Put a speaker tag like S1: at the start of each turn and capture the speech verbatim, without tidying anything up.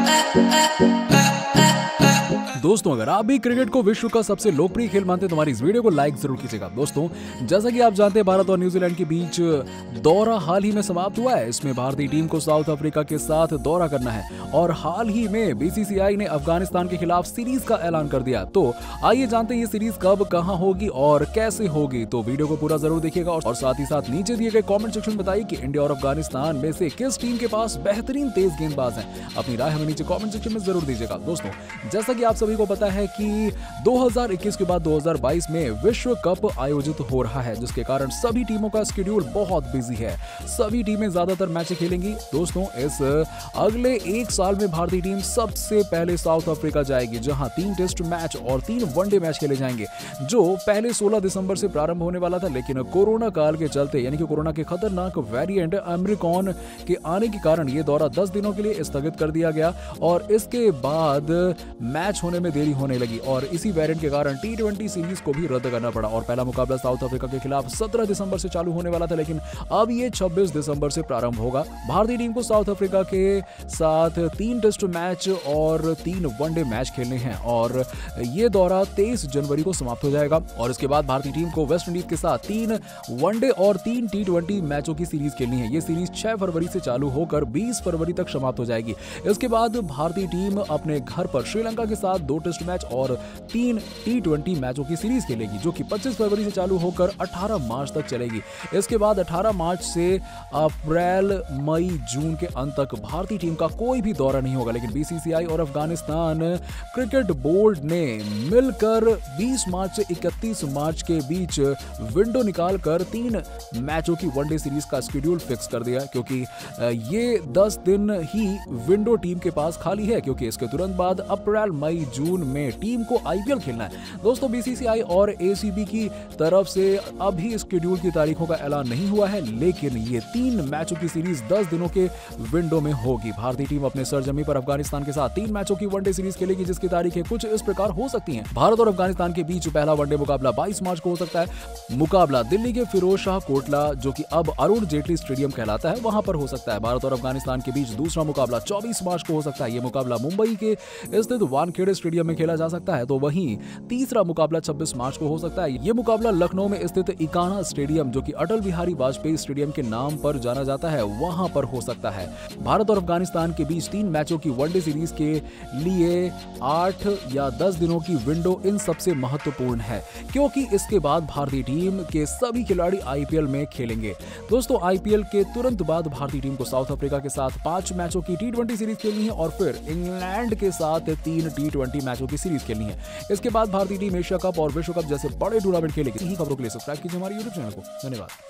S1: दोस्तों, अगर आप भी क्रिकेट को विश्व का सबसे लोकप्रिय खेल मानते हैं तो हमारी इस वीडियो को लाइक जरूर कीजिएगा। दोस्तों, जैसा कि आप जानते हैं, भारत और न्यूजीलैंड के बीच दौरा हाल ही में समाप्त हुआ है। इसमें भारतीय टीम को साउथ अफ्रीका के साथ दौरा करना है और हाल ही में बीसीसीआई ने अफगानिस्तान के खिलाफ सीरीज का ऐलान कर दिया। तो आइए जानते हैं ये सीरीज कब, कहां होगी और कैसे होगी। तो वीडियो को पूरा जरूर देखिएगा और साथ ही साथ नीचे दिए गए कॉमेंट सेक्शन में बताइए कि इंडिया और अफगानिस्तान में से किस टीम के पास बेहतरीन तेज गेंदबाज हैं। अपनी राय हमें नीचे कॉमेंट सेक्शन में जरूर दीजिएगा। दोस्तों, जैसा कि आप सभी को पता है कि दो हज़ार इक्कीस के बाद दो हज़ार बाईस में विश्व कप आयोजित हो रहा है, जिसके कारण सभी टीमों का शेड्यूल बहुत बिजी है। सभी टीमें ज्यादातर मैच खेलेंगी। दोस्तों, इस अगले एक साल में भारतीय टीम सबसे पहले साउथ अफ्रीका जाएगी, जहां तीन टेस्ट मैच और तीन वनडे मैच खेले जाएंगे, जो पहले सोलह दिसंबर से प्रारंभ होने वाला था। लेकिन कोरोना काल के चलते, यानी कि कोरोना के खतरनाक वेरिएंट ओमिक्रॉन के आने के कारण यह दौरा दस दिनों के लिए स्थगित कर दिया गया और इसके बाद मैच होने में देरी होने लगी और इसी वेरिएंट के कारण टी ट्वेंटी सीरीज को भी रद्द करना पड़ा और पहला मुकाबला साउथ अफ्रीका के खिलाफ सत्रह दिसंबर से चालू होने वाला था, लेकिन अब ये छब्बीस दिसंबर से प्रारंभ होगा। भारतीय टीम को साउथ अफ्रीका के साथ तीन टेस्ट मैच और तीन वनडे मैच खेलने हैं और ये दौरा तेईस जनवरी को समाप्त हो जाएगा और इसके बाद भारतीय टीम को वेस्ट इंडीज के साथ तीन वनडे और तीन टी ट्वेंटी मैचों की सीरीज खेलनी है। ये सीरीज छह फरवरी से चालू होकर बीस फरवरी तक समाप्त हो जाएगी। इसके बाद भारतीय टीम अपने घर पर श्रीलंका के साथ दो टेस्ट मैच और तीन टी ट्वेंटी मैचों की सीरीज खेलेगी, जो कि पच्चीस फरवरी से चालू होकर अठारह मार्च तक चलेगी। इसके बाद अठारह मार्च से अप्रैल, मई, जून के अंत तक भारतीय टीम का कोई भी दौरा नहीं होगा। लेकिन बीसीसीआई और अफगानिस्तान क्रिकेट बोर्ड ने मिलकर बीस मार्च से इकतीस मार्च के बीच विंडो निकालकर तीन मैचों की वनडे सीरीज का शेड्यूल फिक्स कर दिया, क्योंकि ये दस दिन ही विंडो टीम के पास खाली है, क्योंकि इसके तुरंत बाद अप्रैल, मई, जून में टीम को आईपीएल खेलना है। दोस्तों, बीसीसीआई और एसीबी की तरफ से अभी शेड्यूल की तारीखों का ऐलान नहीं हुआ है, लेकिन ये तीन मैचों की सीरीज दस दिनों के विंडो में होगी। भारतीय टीम अपने सरजमी पर अफगानिस्तान के साथ तीन मैचों की वनडे सीरीज खेलेगी, जिसकी तारीखें कुछ इस प्रकार हो सकती हैं। भारत और अफगानिस्तान के बीच पहला वनडे मुकाबला बाईस मार्च को हो सकता है। मुकाबला दिल्ली के फिरोज शाह कोटला, जो कि अब अरुण जेटली स्टेडियम कहलाता है, वहां पर हो सकता है। भारत और अफगानिस्तान के बीच दूसरा मुकाबला चौबीस मार्च को हो सकता है। यह मुकाबला मुंबई के स्थित वानखेड़े स्टेडियम में खेला जा सकता है। तो वहीं तीसरा मुकाबला छब्बीस मार्च को हो सकता है। यह मुकाबला लखनऊ में स्थित इकाना स्टेडियम, जो कि अटल बिहारी वाजपेयी स्टेडियम के नाम पर जाना जाता है, वहां पर हो सकता है। भारत और अफगानिस्तान के बीच तीन मैचों की वनडे सीरीज के लिए आठ या दस दिनों की विंडो इन सबसे महत्वपूर्ण है, क्योंकि इसके बाद भारतीय टीम के सभी खिलाड़ी आईपीएल में खेलेंगे। दोस्तों, आईपीएल के तुरंत बाद भारतीय टीम को साउथ अफ्रीका के साथ पांच मैचों की टी ट्वेंटी सीरीज खेलनी है और फिर इंग्लैंड के साथ तीन टी ट्वेंटी मैचों की सीरीज खेलनी है। इसके बाद भारतीय टीम एशिया कप और विश्व कप जैसे बड़े टूर्नामेंट खेलेगी। इन्हीं खबरों के लिए सब्सक्राइब कीजिए हमारे यूट्यूब चैनल को। धन्यवाद।